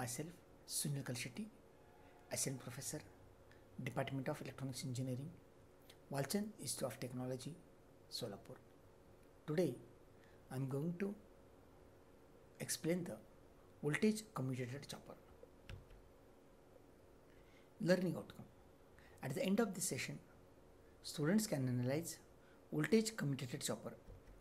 Myself, Sunil Kalshetty, Assistant Professor, Department of Electronics Engineering, Walchand Institute of Technology, Solapur. Today, I am going to explain the voltage commutated chopper. Learning outcome. At the end of this session, students can analyze voltage commutated chopper.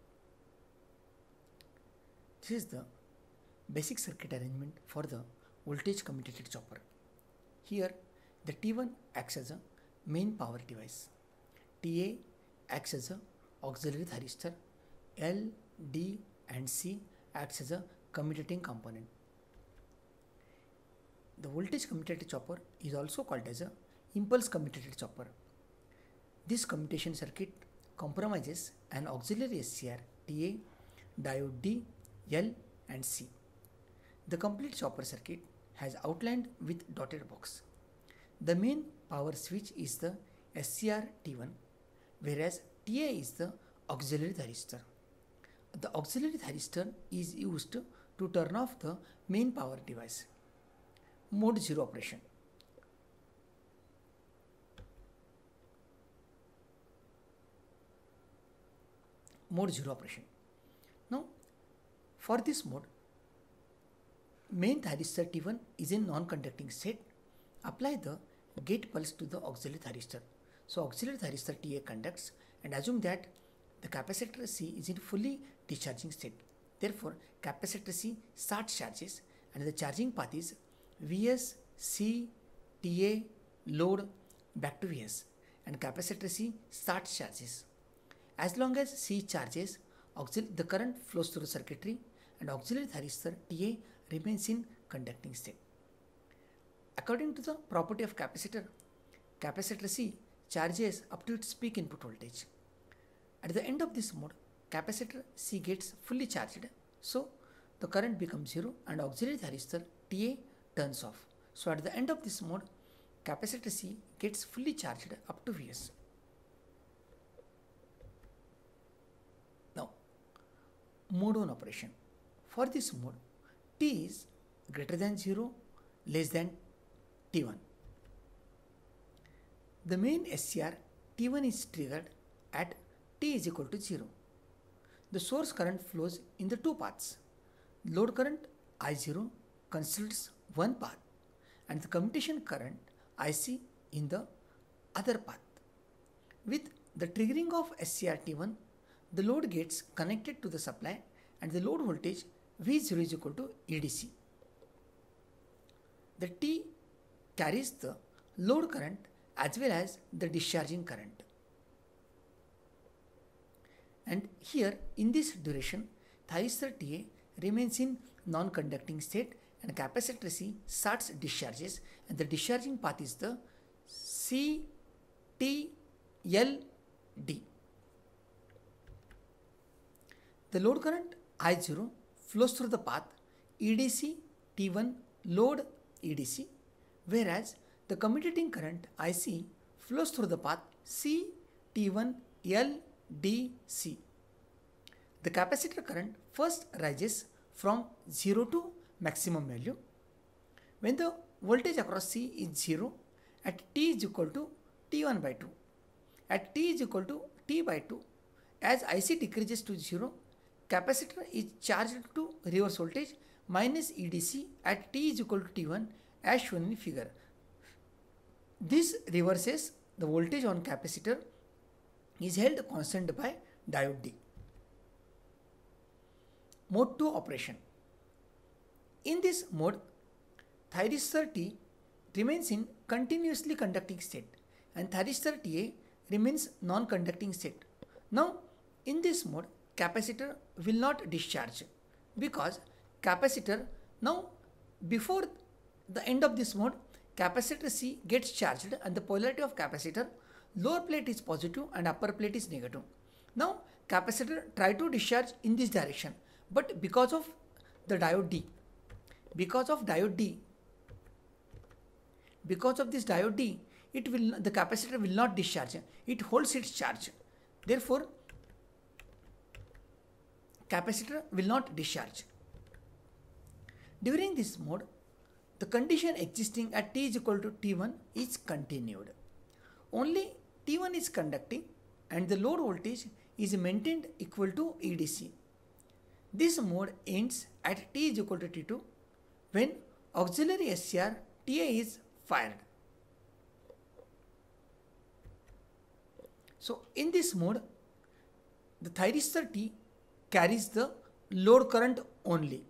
This is the basic circuit arrangement for the voltage commutated chopper. Here, the T1 acts as a main power device. TA acts as a auxiliary thyristor. L, D and C acts as a commutating component. The voltage commutated chopper is also called as a impulse commutated chopper. This commutation circuit comprises an auxiliary SCR TA, diode D, L and C. The complete chopper circuit has outlined with dotted box. The main power switch is the SCR T1, whereas TA is the auxiliary thyristor. The auxiliary thyristor is used to turn off the main power device. Mode 0 operation. Mode 0 operation. Now, for this mode, main thyristor T1 is in non-conducting state. Apply the gate pulse to the auxiliary thyristor. So, auxiliary thyristor TA conducts, and assume that the capacitor C is in fully discharging state. Therefore, capacitor C starts charges and the charging path is Vs, C, TA, load back to Vs, and capacitor C starts charges. As long as C charges, the current flows through the circuitry and auxiliary thyristor TA remains in conducting state. According to the property of capacitor, capacitor C charges up to its peak input voltage. At the end of this mode, capacitor C gets fully charged, so the current becomes 0 and auxiliary thyristor TA turns off. So at the end of this mode, capacitor C gets fully charged up to Vs. Now, mode 1 operation. For this mode, T is greater than 0, less than T1. The main SCR T1 is triggered at T is equal to 0. The source current flows in the two paths. Load current I0 considers one path and the commutation current IC in the other path. With the triggering of SCR T1, the load gets connected to the supply and the load voltage V0 is equal to EDC. The T carries the load current as well as the discharging current. And here in this duration, thyristor TA remains in non-conducting state and capacitor C starts discharges, and the discharging path is the C, T, L, D. The load current I0 flows through the path EDC, T1, load, EDC, whereas the commutating current IC flows through the path C, T1, L, D, C. The capacitor current first rises from 0 to maximum value. When the voltage across C is 0, at T is equal to T1 by 2. At T is equal to T by 2, as IC decreases to 0, capacitor is charged to reverse voltage minus EDC at T is equal to T1 as shown in figure. This reverses the voltage on capacitor is held constant by diode D. Mode 2 operation. In this mode, thyristor T remains in continuously conducting state and thyristor TA remains non-conducting state. Now, in this mode, capacitor will not discharge because capacitor, now before the end of this mode, capacitor C gets charged and the polarity of capacitor, lower plate is positive and upper plate is negative. Now capacitor try to discharge in this direction, but because of the diode D, because of this diode D, the capacitor will not discharge. It holds its charge. Therefore, capacitor will not discharge. During this mode, the condition existing at t is equal to T1 is continued. Only T1 is conducting and the load voltage is maintained equal to EDC. This mode ends at t is equal to T2 when auxiliary SCR TA is fired. So in this mode, the thyristor T carries the load current only.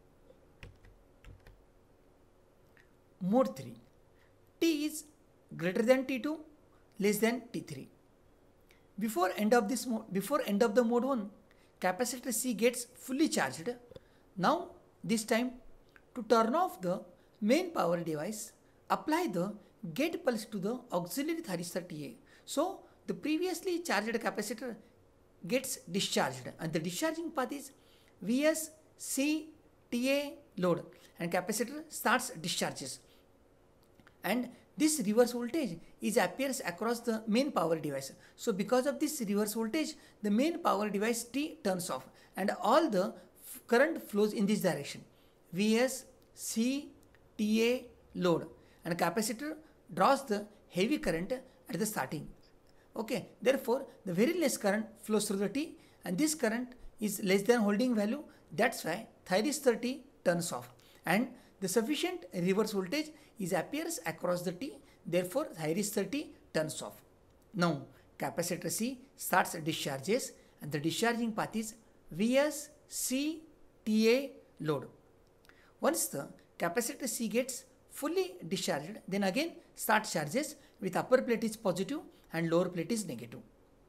Mode 3. T is greater than T2, less than T3. Before end of the mode 1, capacitor C gets fully charged. Now this time, to turn off the main power device, apply the gate pulse to the auxiliary thyristor TA. So the previously charged capacitor gets discharged and the discharging path is Vs C TA load and capacitor starts discharges. And this reverse voltage appears across the main power device. So because of this reverse voltage, the main power device T turns off and all the current flows in this direction. Vs C TA load and capacitor draws the heavy current at the starting. Okay, therefore the very less current flows through the T and this current is less than holding value. That's why thyristor T turns off and the sufficient reverse voltage appears across the T. Therefore thyristor T turns off. Now capacitor C starts discharges and the discharging path is Vs C TA load. Once the capacitor C gets fully discharged, then again start charges with upper plate is positive and lower plate is negative.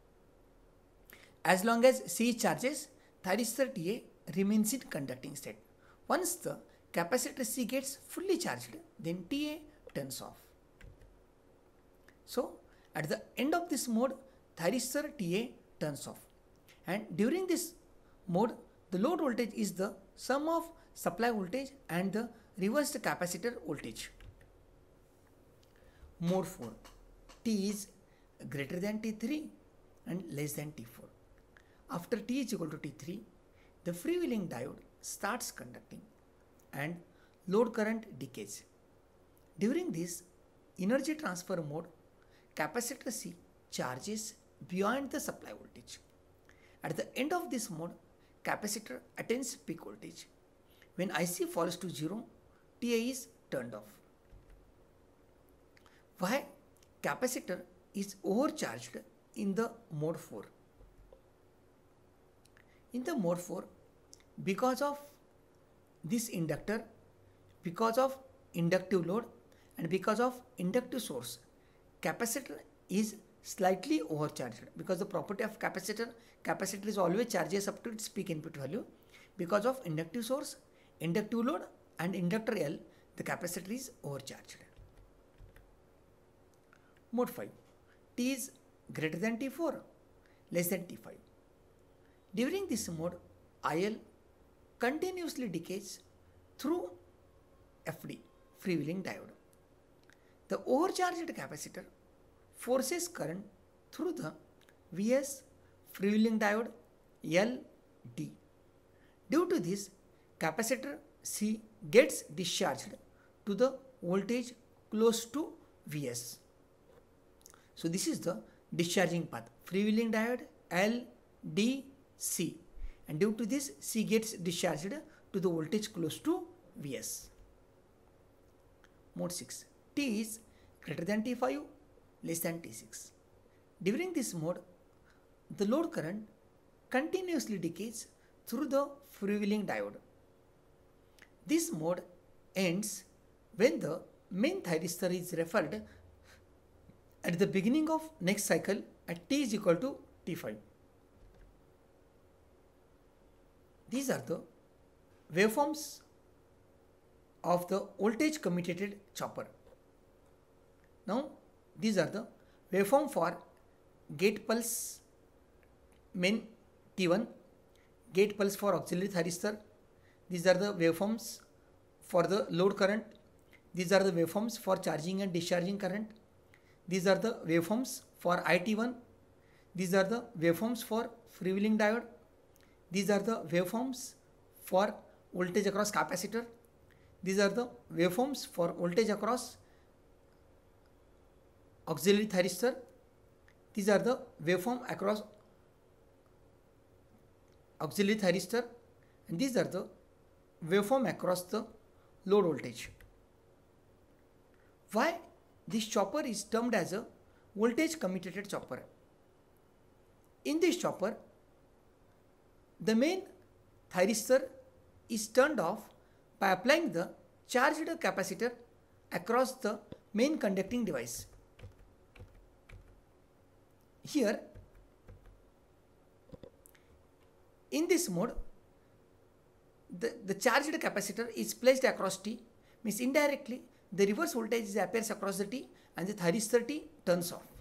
As long as C charges, thyristor TA remains in conducting state. Once the capacitor C gets fully charged, then TA turns off. So at the end of this mode, thyristor TA turns off. And during this mode, the load voltage is the sum of supply voltage and the reversed capacitor voltage. Mode 4. T is greater than T3 and less than T4. After T is equal to T3, the freewheeling diode starts conducting and load current decays. During this energy transfer mode, capacitor C charges beyond the supply voltage. At the end of this mode, capacitor attains peak voltage. When IC falls to 0, TA is turned off. Why capacitor is overcharged in the mode 4? In the mode 4, because of this inductor, because of inductive load and because of inductive source, capacitor is slightly overcharged. Because the property of capacitor is always charges up to its peak input value. Because of inductive source, inductive load and inductor L, the capacitor is overcharged. Mode 5. T is greater than T4, less than T5. During this mode, IL continuously decays through FD, freewheeling diode. The overcharged capacitor forces current through the Vs freewheeling diode LD. Due to this, capacitor C gets discharged to the voltage close to Vs. So this is the discharging path, freewheeling diode LDC, and due to this C gets discharged to the voltage close to Vs. Mode 6. T is greater than T5, less than T6. During this mode, the load current continuously decays through the freewheeling diode. This mode ends when the main thyristor is referred at the beginning of next cycle at T is equal to T5. These are the waveforms of the voltage commutated chopper. Now these are the waveform for gate pulse main T1, gate pulse for auxiliary thyristor. These are the waveforms for the load current. These are the waveforms for charging and discharging current. These are the waveforms for IT1. These are the waveforms for freewheeling diode. These are the waveforms for voltage across capacitor. These are the waveforms for voltage across auxiliary thyristor. These are the waveform across auxiliary thyristor, and these are the waveform across the load voltage. Why this chopper is termed as a voltage commutated chopper? In this chopper, the main thyristor is turned off by applying the charged capacitor across the main conducting device. Here, in this mode, the charged capacitor is placed across T, means indirectly the reverse voltage appears across the T and the thyristor T turns off.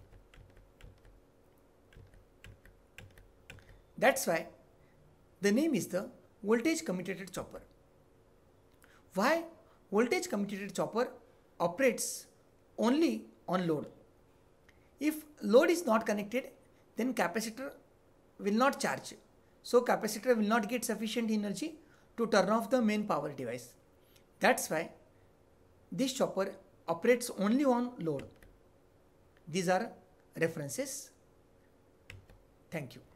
That's why the name is the voltage commutated chopper. Why voltage commutated chopper operates only on load? If load is not connected, then capacitor will not charge. So capacitor will not get sufficient energy to turn off the main power device. That's why this chopper operates only on load. These are references. Thank you.